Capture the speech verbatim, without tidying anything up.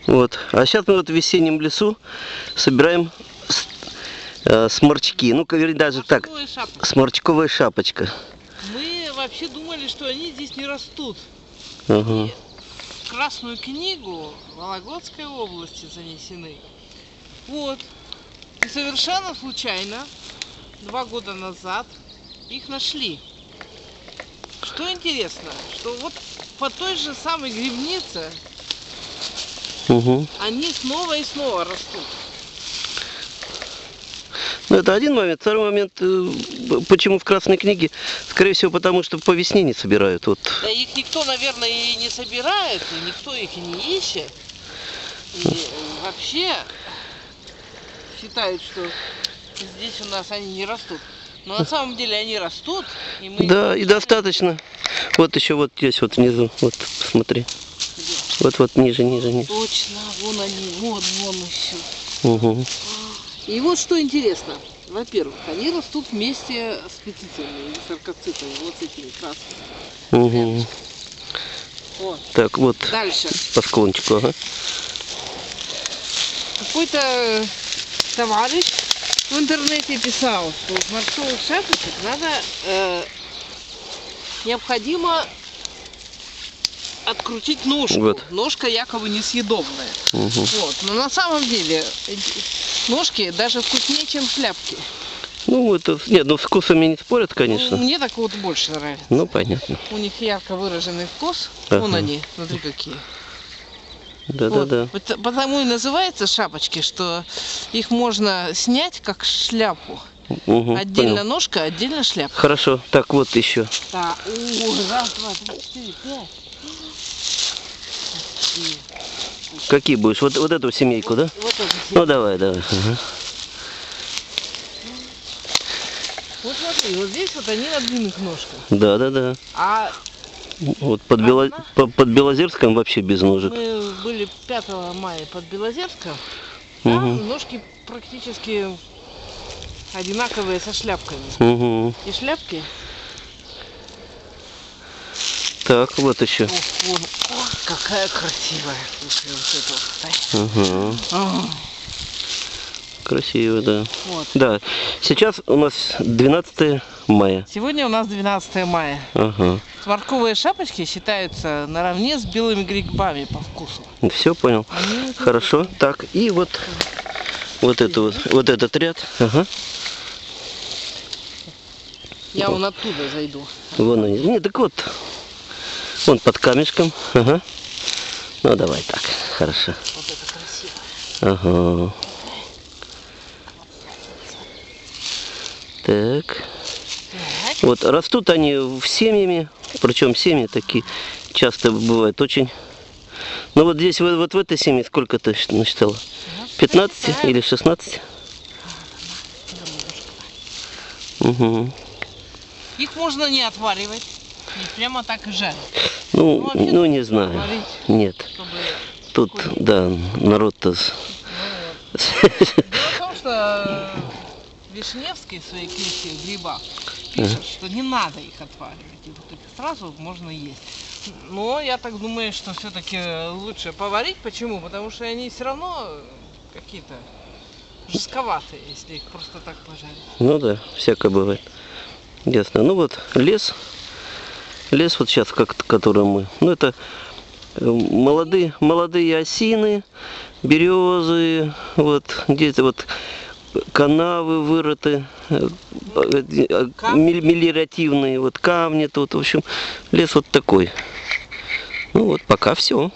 Вот. А сейчас мы вот в весеннем лесу собираем э, сморчки. Ну-ка, вернее, даже так, шапочка. сморчковая шапочка. Мы вообще думали, что они здесь не растут. Ага. И в Красную книгу Вологодской области занесены. Вот. И совершенно случайно, два года назад, их нашли. Что интересно, что вот по той же самой грибнице Угу. они снова и снова растут. Ну, это один момент. Второй момент, почему в Красной книге? Скорее всего, потому что по весне не собирают. Вот. Да их никто, наверное, и не собирает, и никто их и не ищет. И вообще считают, что здесь у нас они не растут. Но на самом деле они растут. И мы Да, и достаточно. Вот еще вот здесь вот внизу. Вот, посмотри. Вот, вот ниже, ниже, ниже. Точно, вон они, вон, вон еще. Угу. И вот что интересно. Во-первых, они растут вместе с петициями, с саркоцитами, вот с этими красными. Угу. Вот. Так, вот. Дальше. По склончику, ага. Какой-то товарищ в интернете писал, что у сморчковых шапочек надо э, необходимо открутить ножку. Вот. Ножка якобы несъедобная. Угу. Вот. Но на самом деле ножки даже вкуснее, чем шляпки. Ну, это... Нет, ну, вкусами не спорят, конечно. Ну, мне так вот больше нравится. Ну, понятно. У них ярко выраженный вкус. Ага. Вон они, смотри какие. Да-да-да. Вот. Потому и называются шапочки, что их можно снять как шляпу. Угу, Отдельно понял. ножка, отдельно шляпа. Хорошо. Так, вот еще. Да. О, раз, два, три, четыре, пять. Какие будешь? Вот, вот эту семейку, Вот, да? вот это. Ну, давай, давай. Ага. Вот смотри, вот здесь вот они на длинных ножках. Да-да-да. А Вот под, Бело... по- под Белозерском вообще без ножек. мы были пятого мая под Белозерском, там Угу. ножки практически одинаковые со шляпками. Угу. И шляпки. Так, вот еще. О, вон, о, какая красивая. Слушай, вот это вот, кстати. Угу. А, Красиво, да. вот. Да, сейчас у нас двенадцатое мая. Сегодня у нас двенадцатое мая. Ага. Сморчковые шапочки считаются наравне с белыми грибами по вкусу. Все понял. Они Хорошо. Так, и вот, вот, это вот, вот этот ряд. Ага. Я вон оттуда зайду. Вон они. Не, так вот. Вон под камешком. Ага. Ну, давай так. Хорошо. Вот это красиво. Ага. Так. Так. Вот растут они в семьями, причем семьи такие часто бывают очень. Ну вот здесь вот, вот в этой семье сколько ты насчитала? пятнадцать или шестнадцать? Угу. Их можно не отваривать, их прямо так и жарить. Ну, Ну, ну не знаю. отварить, Нет. чтобы... Тут, да, народ-то... с- Дело в том, что Вишневский в своей книжке «Гриба» пишет, что не надо их отваривать, и вот их сразу можно есть. Но я так думаю, что все-таки лучше поварить. Почему? Потому что они все равно какие-то жестковатые, если их просто так пожарить. Ну да, всякое бывает. Ясно. Ну вот лес. Лес вот сейчас, как, который мы... Ну это э, молодые, молодые осины, березы, вот где-то вот канавы вырыты, э, э, мель- мелиоративные, вот камни тут, в общем, лес вот такой. Ну вот пока все.